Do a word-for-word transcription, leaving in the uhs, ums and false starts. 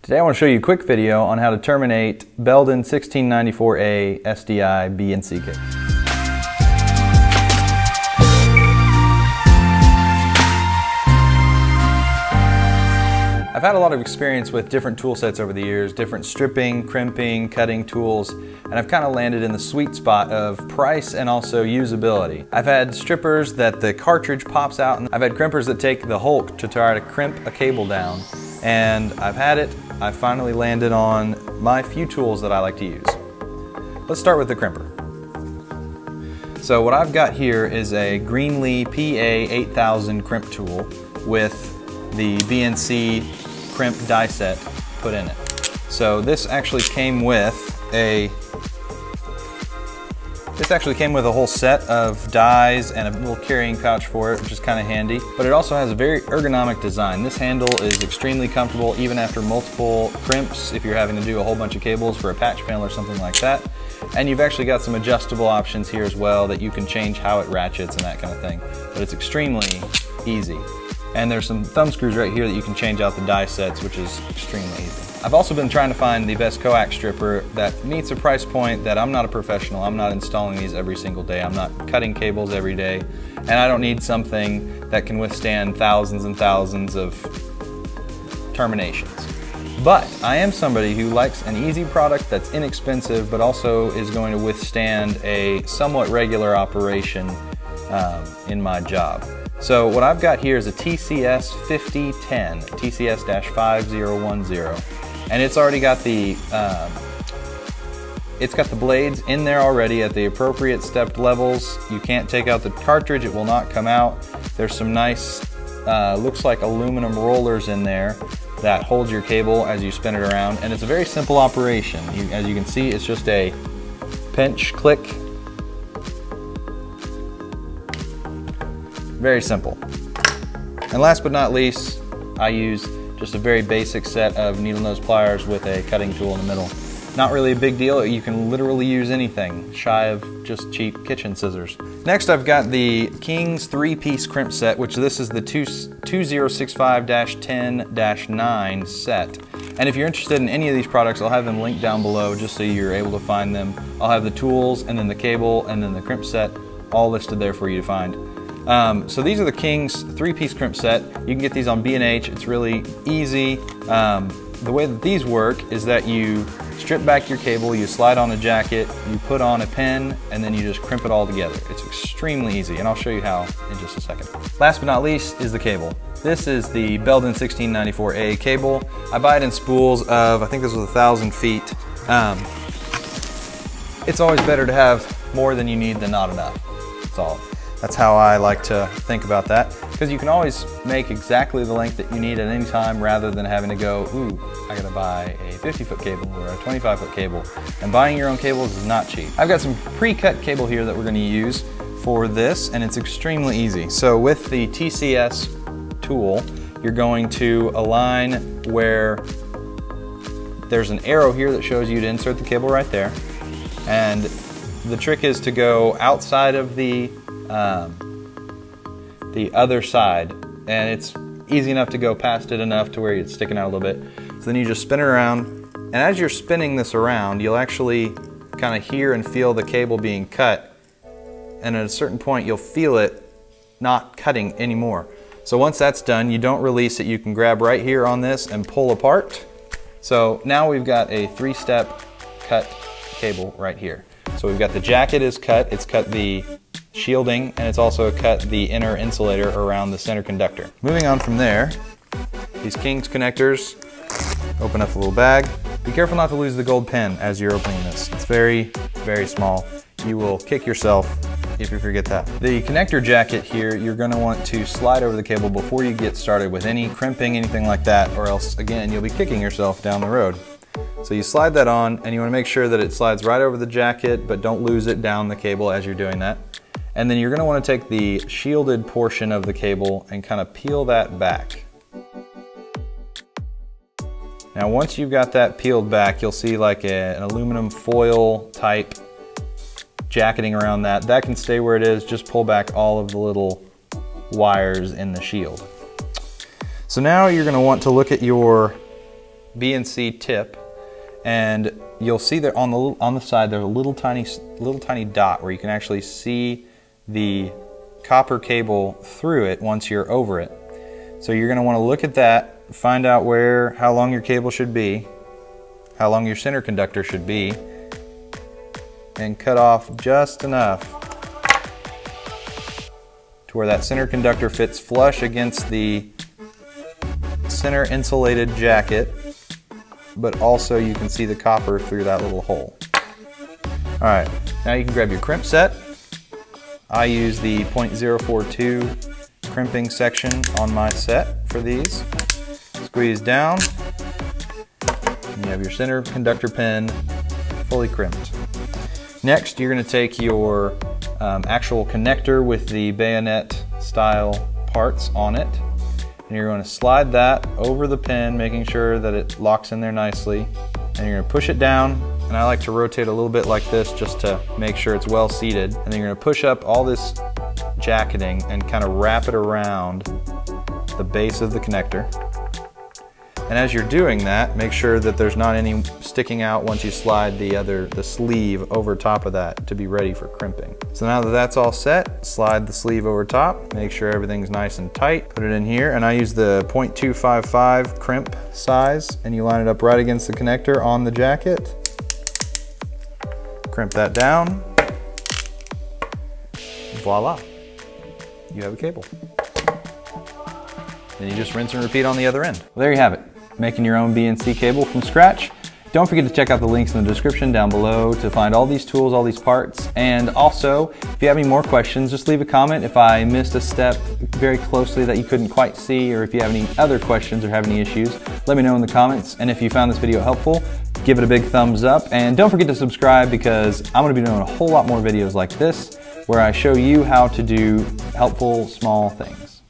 Today I want to show you a quick video on how to terminate Belden sixteen ninety-four A S D I B N C cable. I've had a lot of experience with different tool sets over the years, different stripping, crimping, cutting tools, and I've kind of landed in the sweet spot of price and also usability. I've had strippers that the cartridge pops out, and I've had crimpers that take the Hulk to try to crimp a cable down. And I've had it, I finally landed on my few tools that I like to use. Let's start with the crimper. So what I've got here is a Greenlee P A eight thousand crimp tool with the B N C crimp die set put in it. So this actually came with a This actually came with a whole set of dies and a little carrying pouch for it, which is kind of handy. But it also has a very ergonomic design. This handle is extremely comfortable even after multiple crimps, if you're having to do a whole bunch of cables for a patch panel or something like that. And you've actually got some adjustable options here as well that you can change how it ratchets and that kind of thing. But it's extremely easy. And there's some thumb screws right here that you can change out the die sets, which is extremely easy. I've also been trying to find the best coax stripper that meets a price point that I'm not a professional. I'm not installing these every single day. I'm not cutting cables every day. And I don't need something that can withstand thousands and thousands of terminations. But I am somebody who likes an easy product that's inexpensive, but also is going to withstand a somewhat regular operation um, in my job. So what I've got here is a T C S fifty ten, T C S five zero one zero, and it's already got the um, it's got the blades in there already at the appropriate stepped levels. You can't take out the cartridge; it will not come out. There's some nice, uh, looks like aluminum rollers in there that hold your cable as you spin it around, and it's a very simple operation. You, as you can see, it's just a pinch, click. Very simple. And last but not least, I use just a very basic set of needle nose pliers with a cutting tool in the middle. Not really a big deal. You can literally use anything shy of just cheap kitchen scissors. Next, I've got the Kings three-piece crimp set, which this is the two zero six five dash ten dash nine set. And if you're interested in any of these products, I'll have them linked down below just so you're able to find them. I'll have the tools and then the cable and then the crimp set all listed there for you to find. Um, so these are the Kings three-piece crimp set. You can get these on B and H. It's really easy. Um, the way that these work is that you strip back your cable, you slide on a jacket, you put on a pin, and then you just crimp it all together. It's extremely easy, and I'll show you how in just a second. Last but not least is the cable. This is the Belden sixteen ninety-four A cable. I buy it in spools of, I think this was a thousand feet. Um, it's always better to have more than you need than not enough. That's all. That's how I like to think about that, because you can always make exactly the length that you need at any time rather than having to go, ooh, I gotta buy a fifty foot cable or a twenty-five foot cable. And buying your own cables is not cheap. I've got some pre-cut cable here that we're gonna use for this, and it's extremely easy. So with the T C S tool, you're going to align where there's an arrow here that shows you to insert the cable right there. And the trick is to go outside of the Um, the other side, and it's easy enough to go past it enough to where it's sticking out a little bit. So then you just spin it around, and as you're spinning this around, you'll actually kind of hear and feel the cable being cut, and at a certain point you'll feel it not cutting anymore. So once that's done, you don't release it. You can grab right here on this and pull apart. So now we've got a three-step cut cable right here. So we've got the jacket is cut, it's cut the shielding, and it's also cut the inner insulator around the center conductor. Moving on from there, these Kings connectors, open up the little bag. Be careful not to lose the gold pin as you're opening this. It's very, very small. You will kick yourself if you forget that. The connector jacket here, you're gonna want to slide over the cable before you get started with any crimping, anything like that, or else, again, you'll be kicking yourself down the road. So you slide that on, and you wanna make sure that it slides right over the jacket, but don't lose it down the cable as you're doing that. And then you're gonna wanna take the shielded portion of the cable and kind of peel that back. Now once you've got that peeled back, you'll see like a, an aluminum foil type jacketing around that. That can stay where it is, just pull back all of the little wires in the shield. So now you're gonna want to look at your B N C tip, and you'll see that on the on the side there's a little tiny little tiny dot where you can actually see the copper cable through it once you're over it. So you're going to want to look at that, find out where how long your cable should be, how long your center conductor should be, and cut off just enough to where that center conductor fits flush against the center insulated jacket, but also you can see the copper through that little hole. Alright, now you can grab your crimp set. I use the point zero four two crimping section on my set for these. Squeeze down, and you have your center conductor pin fully crimped. Next, you're going to take your um, actual connector with the bayonet style parts on it, and you're going to slide that over the pin, making sure that it locks in there nicely, and you're going to push it down, and I like to rotate a little bit like this just to make sure it's well seated, and then you're going to push up all this jacketing and kind of wrap it around the base of the connector. And as you're doing that, make sure that there's not any sticking out once you slide the other the sleeve over top of that to be ready for crimping. So now that that's all set, slide the sleeve over top, make sure everything's nice and tight, put it in here, and I use the point two five five crimp size, and you line it up right against the connector on the jacket. Crimp that down. Voila, you have a cable. Then you just rinse and repeat on the other end. Well, there you have it, making your own B N C cable from scratch. Don't forget to check out the links in the description down below to find all these tools, all these parts. And also, if you have any more questions, just leave a comment if I missed a step very closely that you couldn't quite see, or if you have any other questions or have any issues, let me know in the comments. And if you found this video helpful, give it a big thumbs up. And don't forget to subscribe, because I'm gonna be doing a whole lot more videos like this where I show you how to do helpful small things.